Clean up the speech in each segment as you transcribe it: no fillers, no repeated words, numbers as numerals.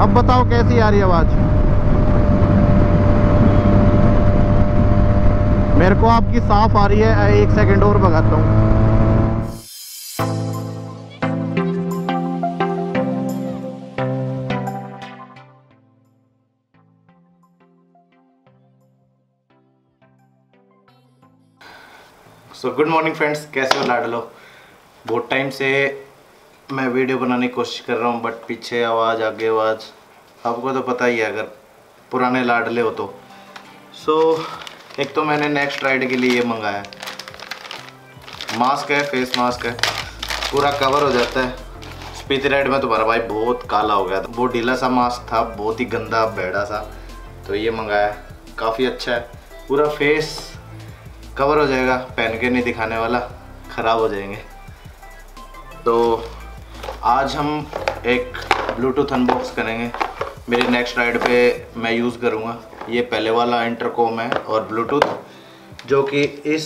अब बताओ कैसी आ रही है आवाज़? मेरे को आपकी साफ आ रही है। 1 सेकंड और भगाता हूँ। सो गुड मॉर्निंग फ्रेंड्स, कैसे हो लाडलो? बहुत टाइम से मैं वीडियो बनाने की कोशिश कर रहा हूँ, बट पीछे आवाज़ आगे आवाज़, आपको तो पता ही है अगर पुराने लाडले हो तो। एक तो मैंने नेक्स्ट राइड के लिए ये मंगाया है, मास्क है, फेस मास्क है, पूरा कवर हो जाता है। स्पीति राइड में तुम्हारा भाई बहुत काला हो गया था, वो ढीला सा मास्क था, बहुत ही गंदा बेड़ा सा, तो ये मंगाया, काफ़ी अच्छा है, पूरा फेस कवर हो जाएगा, पहन के नहीं दिखाने वाला, ख़राब हो जाएंगे। तो आज हम एक ब्लूटूथ अनबॉक्स करेंगे। मेरी नेक्स्ट राइड पे मैं यूज़ करूँगा। ये पहले वाला इंटरकॉम है और ब्लूटूथ जो कि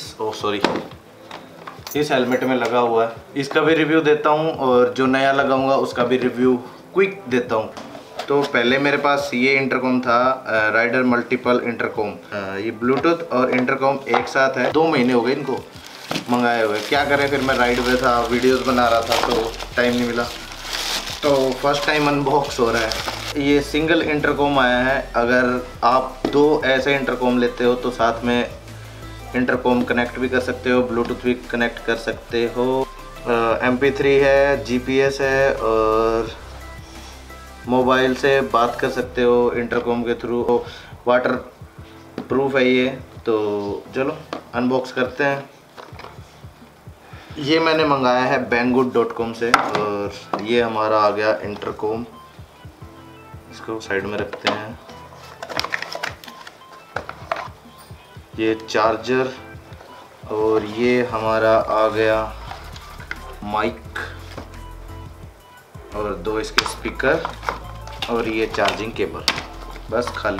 इस हेलमेट में लगा हुआ है। इसका भी रिव्यू देता हूँ और जो नया लगाऊंगा उसका भी रिव्यू क्विक देता हूँ। तो पहले मेरे पास ये इंटरकॉम था, राइडर मल्टीपल इंटरकॉम। ये ब्लूटूथ और इंटरकॉम एक साथ है। 2 महीने हो गए इनको मंगाए हुए। क्या करें, फिर मैं राइड पे था, वीडियोस बना रहा था तो टाइम नहीं मिला। तो फर्स्ट टाइम अनबॉक्स हो रहा है। ये सिंगल इंटरकॉम आया है। अगर आप 2 ऐसे इंटरकॉम लेते हो तो साथ में इंटरकॉम कनेक्ट भी कर सकते हो, ब्लूटूथ भी कनेक्ट कर सकते हो। MP3 है, GPS है और मोबाइल से बात कर सकते हो इंटरकॉम के थ्रू। वाटर प्रूफ है ये। तो चलो अनबॉक्स करते हैं। ये मैंने मंगाया है banggood.com से और ये हमारा आ गया इंटरकॉम। इसको साइड में रखते हैं। ये चार्जर और ये हमारा आ गया माइक और 2 इसके स्पीकर और ये चार्जिंग केबल, बस खाली।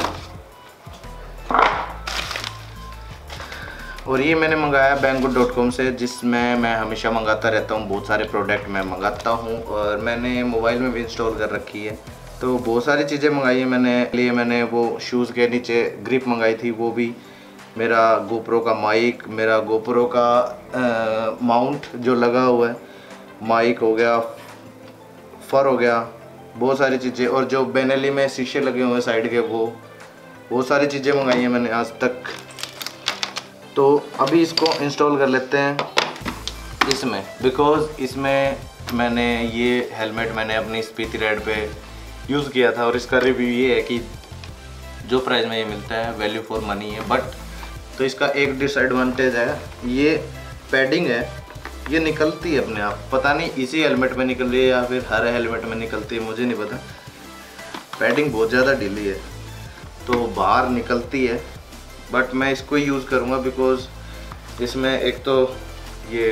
और ये मैंने मंगाया banggood.com से, जिसमें मैं हमेशा मंगाता रहता हूँ। बहुत सारे प्रोडक्ट मैं मंगाता हूँ और मैंने मोबाइल में भी इंस्टॉल कर रखी है। तो बहुत सारी चीज़ें मंगाई है मैंने वो शूज़ के नीचे ग्रिप मंगाई थी, वो भी, मेरा गोप्रो का माइक, मेरा गोप्रो का माउंट जो लगा हुआ है, माइक हो गया, फर हो गया, बहुत सारी चीज़ें। और जो बेनेली में शीशे लगे हुए हैं साइड के, वो बहुत सारी चीज़ें मंगाई हैं मैंने आज तक। तो अभी इसको इंस्टॉल कर लेते हैं इसमें, बिकॉज़ इसमें मैंने ये हेलमेट मैंने अपनी स्पीति राइड पे यूज़ किया था और इसका रिव्यू ये है कि जो प्राइस में ये मिलता है वैल्यू फॉर मनी है। बट तो इसका एक डिसएडवांटेज है, ये पैडिंग है, ये निकलती है अपने आप। पता नहीं इसी हेलमेट में निकल रही है या फिर हर हेलमेट में निकलती है, मुझे नहीं पता। पैडिंग बहुत ज़्यादा ढीली है तो बाहर निकलती है। बट मैं इसको ही यूज़ करूँगा बिकॉज़ इसमें एक तो ये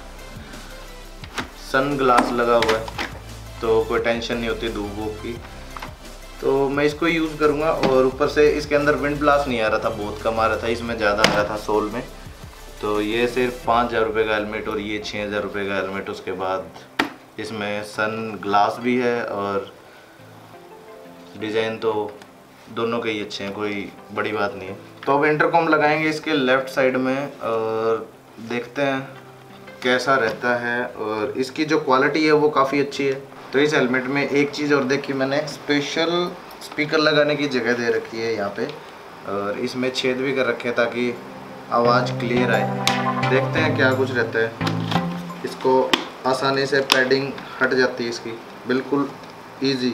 सन ग्लास लगा हुआ है तो कोई टेंशन नहीं होती धूप वूप की। तो मैं इसको यूज़ करूँगा। और ऊपर से इसके अंदर विंड ब्लास्ट नहीं आ रहा था, बहुत कम आ रहा था, इसमें ज़्यादा आ रहा था सोल में। तो ये सिर्फ 5,000 रुपये का हेलमेट और ये 6,000 रुपये का हेलमेट। उसके बाद इसमें सन ग्लास भी है और डिज़ाइन तो दोनों के ही अच्छे हैं, कोई बड़ी बात नहीं है। तो अब इंटरकॉम लगाएंगे इसके लेफ़्ट साइड में और देखते हैं कैसा रहता है। और इसकी जो क्वालिटी है वो काफ़ी अच्छी है। तो इस हेलमेट में एक चीज़ और देखी मैंने, स्पेशल स्पीकर लगाने की जगह दे रखी है यहाँ पे और इसमें छेद भी कर रखे हैं ताकि आवाज़ क्लियर आए। देखते हैं क्या कुछ रहता है। इसको आसानी से पैडिंग हट जाती है इसकी, बिल्कुल इजी।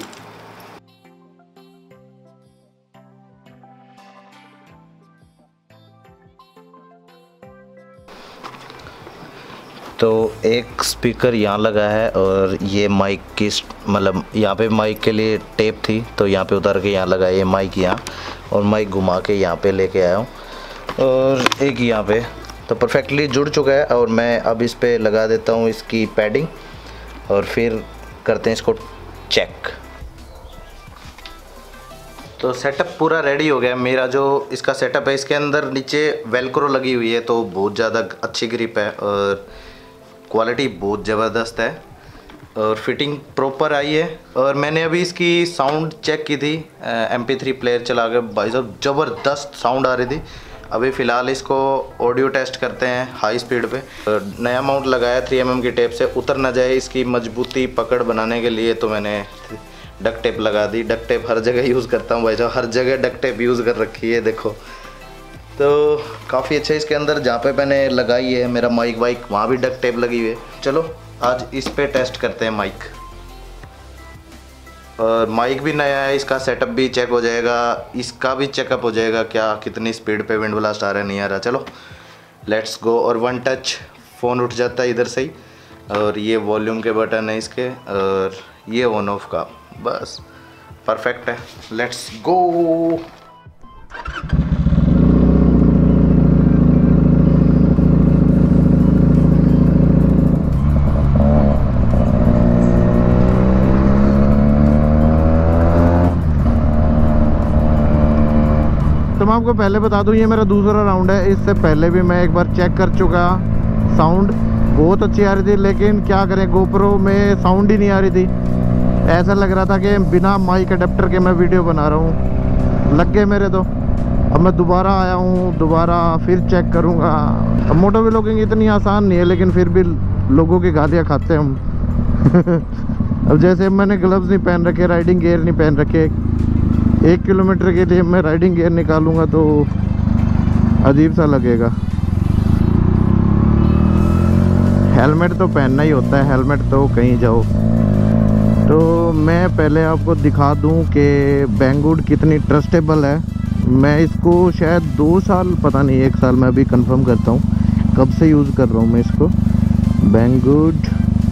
तो एक स्पीकर यहाँ लगा है और ये माइक की मतलब यहाँ पे माइक के लिए टेप थी तो यहाँ पे उतार के यहाँ लगा है ये माइक यहाँ, और माइक घुमा के यहाँ पे लेके आया हूँ और एक यहाँ पे तो परफेक्टली जुड़ चुका है। और मैं अब इस पे लगा देता हूँ इसकी पैडिंग और फिर करते हैं इसको चेक। तो सेटअप पूरा रेडी हो गया। मेरा जो इसका सेटअप है, इसके अंदर नीचे वेलक्रो लगी हुई है तो बहुत ज़्यादा अच्छी ग्रिप है और क्वालिटी बहुत ज़बरदस्त है। और फिटिंग प्रॉपर आई है। और मैंने अभी इसकी साउंड चेक की थी, MP3 प्लेयर चला के, भाई साहब ज़बरदस्त साउंड आ रही थी। अभी फ़िलहाल इसको ऑडियो टेस्ट करते हैं हाई स्पीड पे। नया माउंट लगाया 3mm की टेप से, उतर ना जाए इसकी मजबूती पकड़ बनाने के लिए तो मैंने डक टेप लगा दी। डक टेप हर जगह यूज़ करता हूँ भाई साहब, हर जगह डक टेप यूज़ कर रखी है देखो। तो काफ़ी अच्छा इसके अंदर जहाँ पे मैंने लगाई है मेरा माइक वाइक, वहाँ भी डक टेप लगी हुई है। चलो आज इस पे टेस्ट करते हैं माइक। और माइक भी नया है, इसका सेटअप भी चेक हो जाएगा, इसका भी चेकअप हो जाएगा क्या कितनी स्पीड पे विंड ब्लास्ट आ रहा है नहीं आ रहा। चलो लेट्स गो। और वन टच फ़ोन उठ जाता है इधर से ही। और ये वॉल्यूम के बटन है इसके, और ये ऑन ऑफ का, बस परफेक्ट है। Let's go. तो मैं आपको पहले बता दूं, ये मेरा दूसरा राउंड है। इससे पहले भी मैं एक बार चेक कर चुका, साउंड बहुत अच्छी आ रही थी, लेकिन क्या करें गोप्रो में साउंड ही नहीं आ रही थी। ऐसा लग रहा था कि बिना माइक अडेप्टर के मैं वीडियो बना रहा हूँ, लग गए मेरे तो। अब मैं दोबारा आया हूँ, दोबारा फिर चेक करूँगा। अब मोटो व्लॉगिंग इतनी आसान नहीं है, लेकिन फिर भी लोगों की गालियाँ खाते हैं हम। अब जैसे मैंने ग्लव्स नहीं पहन रखे, राइडिंग गियर नहीं पहन रखे, 1 किलोमीटर के लिए मैं राइडिंग गियर निकालूंगा तो अजीब सा लगेगा। हेलमेट तो पहनना ही होता है, हेलमेट तो कहीं जाओ। तो मैं पहले आपको दिखा दूं कि बैंगवुड कितनी ट्रस्टेबल है। मैं इसको शायद 2 साल, पता नहीं 1 साल, मैं अभी कंफर्म करता हूँ कब से यूज़ कर रहा हूँ मैं इसको। बैंगवुड,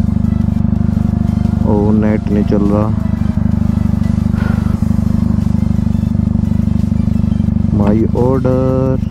ओ नेट नहीं चल रहा, माई ऑर्डर।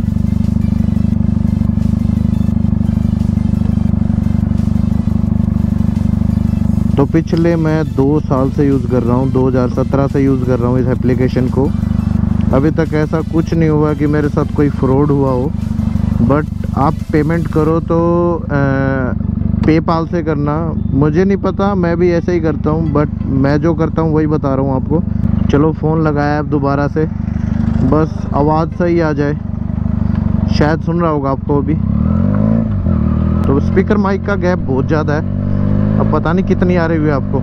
तो पिछले मैं 2 साल से यूज़ कर रहा हूँ, 2017 से यूज़ कर रहा हूँ इस एप्लीकेशन को। अभी तक ऐसा कुछ नहीं हुआ कि मेरे साथ कोई फ्रॉड हुआ हो। बट आप पेमेंट करो तो पेपाल से करना, मुझे नहीं पता, मैं भी ऐसे ही करता हूँ, बट मैं जो करता हूँ वही बता रहा हूँ आपको। चलो फ़ोन लगाया अब दोबारा से, बस आवाज़ सही आ जाए, शायद सुन रहा होगा आपको अभी। तो स्पीकर माइक का गैप बहुत ज़्यादा है, अब पता नहीं कितनी आ रही है आपको।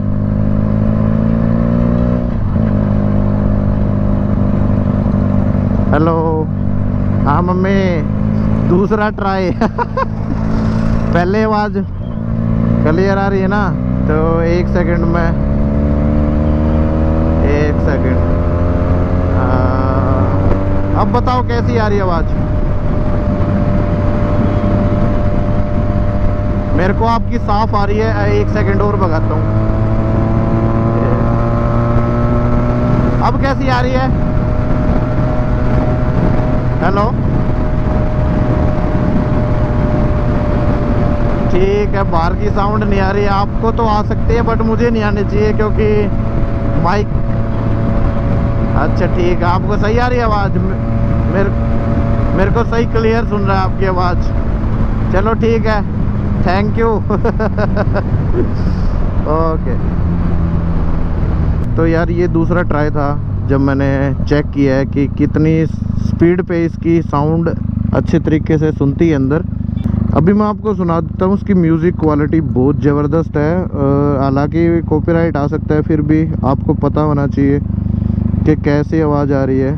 हेलो, हाँ मम्मी, दूसरा ट्राई। पहले आवाज़ क्लियर आ रही है ना, तो 1 सेकंड में, 1 सेकंड। अब बताओ कैसी आ रही है आवाज़? मेरे को आपकी साफ आ रही है। 1 सेकंड और भगाता हूँ। अब कैसी आ रही है? हेलो, ठीक है, बाहर की साउंड नहीं आ रही है, आपको तो आ सकती है बट मुझे नहीं आनी चाहिए क्योंकि माइक। अच्छा ठीक है, आपको सही आ रही है आवाज़? मेरे को सही क्लियर सुन रहा है आपकी आवाज़। चलो ठीक है, थैंक यू। ओके। तो यार ये दूसरा ट्राई था जब मैंने चेक किया है कि कितनी स्पीड पे इसकी साउंड अच्छे तरीके से सुनती है अंदर। अभी मैं आपको सुना देता हूँ, उसकी म्यूज़िक क्वालिटी बहुत ज़बरदस्त है। हालांकि कॉपीराइट आ सकता है, फिर भी आपको पता होना चाहिए कि कैसी आवाज़ आ रही है।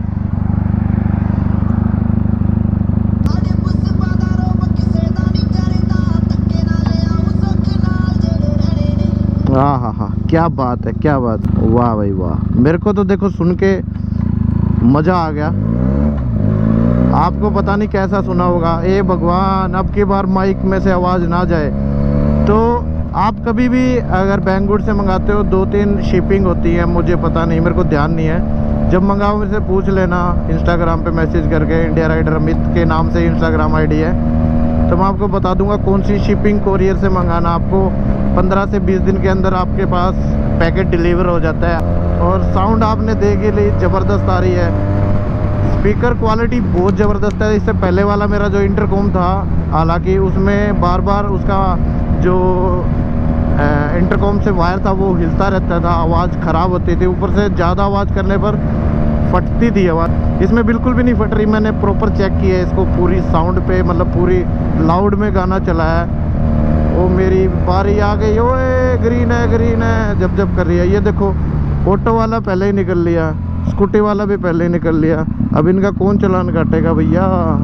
हाँ हाँ हाँ, क्या बात है, क्या बात, वाह भाई वाह। मेरे को तो देखो सुन के मज़ा आ गया, आपको पता नहीं कैसा सुना होगा। ए भगवान, अब की बार माइक में से आवाज़ ना जाए। तो आप कभी भी अगर बैंगवुड से मंगाते हो, 2-3 शिपिंग होती है, मुझे पता नहीं, मेरे को ध्यान नहीं है। जब मंगाओ मेरे से पूछ लेना इंस्टाग्राम पे मैसेज करके, इंडिया राइडर अमित के नाम से इंस्टाग्राम आईडी है, तो मैं आपको बता दूंगा कौन सी शिपिंग कोरियर से मंगाना। आपको 15 से 20 दिन के अंदर आपके पास पैकेट डिलीवर हो जाता है। और साउंड आपने देख ही ली, ज़बरदस्त आ रही है। स्पीकर क्वालिटी बहुत ज़बरदस्त है। इससे पहले वाला मेरा जो इंटरकॉम था, हालांकि उसमें बार बार उसका जो इंटरकॉम से वायर था वो हिलता रहता था, आवाज़ ख़राब होती थी, ऊपर से ज़्यादा आवाज़ करने पर फटती थी आवाज़। इसमें बिल्कुल भी नहीं फट रही। मैंने प्रॉपर चेक किया है इसको, पूरी साउंड पे, मतलब पूरी लाउड में गाना चलाया है। वो मेरी बारी आ गई, ओए ग्रीन है जब जब कर रही है। ये देखो ऑटो वाला पहले ही निकल लिया, स्कूटी वाला भी पहले ही निकल लिया। अब इनका कौन चालान काटेगा भैया।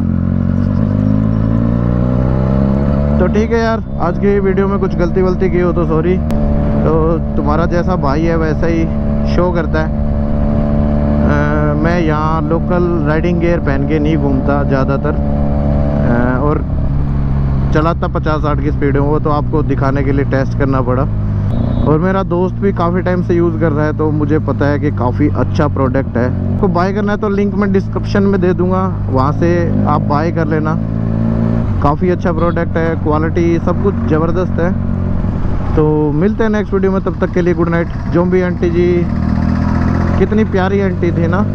तो ठीक है यार, आज की वीडियो में कुछ गलती वलती की हो तो सॉरी। तो तुम्हारा जैसा भाई है वैसा ही शो करता है। मैं यहाँ लोकल राइडिंग गियर पहन के नहीं घूमता ज़्यादातर, और चलाता 50-60 की स्पीड में। वो तो आपको दिखाने के लिए टेस्ट करना पड़ा। और मेरा दोस्त भी काफ़ी टाइम से यूज़ कर रहा है, तो मुझे पता है कि काफ़ी अच्छा प्रोडक्ट है। आपको बाय करना है तो लिंक मैं डिस्क्रिप्शन में दे दूँगा, वहाँ से आप बाय कर लेना। काफ़ी अच्छा प्रोडक्ट है, क्वालिटी सब कुछ ज़बरदस्त है। तो मिलते हैं नेक्स्ट वीडियो में, तब तक के लिए good night. Zombie aunty ji कितनी प्यारी आंटी थी ना,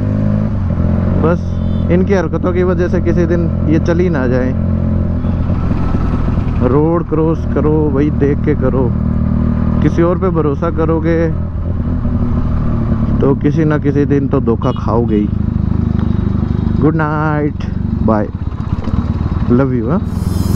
बस इनकी हरकतों की वजह से किसी दिन ये चली ना जाए। रोड क्रॉस करो भाई देख के करो, किसी और पे भरोसा करोगे तो किसी ना किसी दिन तो धोखा खाओगे ही। Good night, bye, love you.